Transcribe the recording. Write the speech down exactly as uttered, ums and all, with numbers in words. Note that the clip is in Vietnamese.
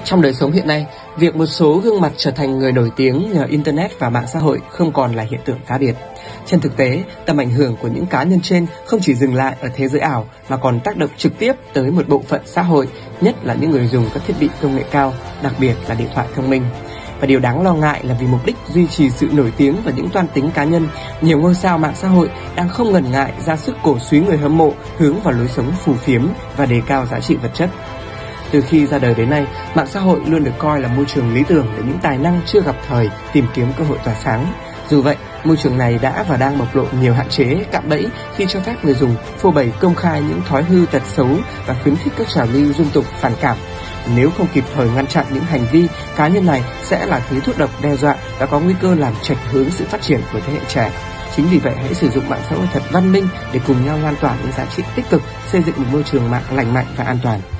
Trong đời sống hiện nay, việc một số gương mặt trở thành người nổi tiếng nhờ Internet và mạng xã hội không còn là hiện tượng cá biệt. Trên thực tế, tầm ảnh hưởng của những cá nhân trên không chỉ dừng lại ở thế giới ảo mà còn tác động trực tiếp tới một bộ phận xã hội, nhất là những người dùng các thiết bị công nghệ cao, đặc biệt là điện thoại thông minh. Và điều đáng lo ngại là vì mục đích duy trì sự nổi tiếng và những toan tính cá nhân, nhiều ngôi sao mạng xã hội đang không ngần ngại ra sức cổ súy người hâm mộ hướng vào lối sống phù phiếm và đề cao giá trị vật chất. Từ khi ra đời đến nay, mạng xã hội luôn được coi là môi trường lý tưởng để những tài năng chưa gặp thời tìm kiếm cơ hội tỏa sáng. Dù vậy, môi trường này đã và đang bộc lộ nhiều hạn chế, cạm bẫy khi cho phép người dùng phô bày công khai những thói hư tật xấu và khuyến khích các trào lưu dung tục phản cảm. Nếu không kịp thời ngăn chặn những hành vi, cá nhân này sẽ là thứ thuốc độc đe dọa và có nguy cơ làm chệch hướng sự phát triển của thế hệ trẻ. Chính vì vậy, hãy sử dụng mạng xã hội thật văn minh để cùng nhau lan tỏa những giá trị tích cực, xây dựng một môi trường mạng lành mạnh và an toàn.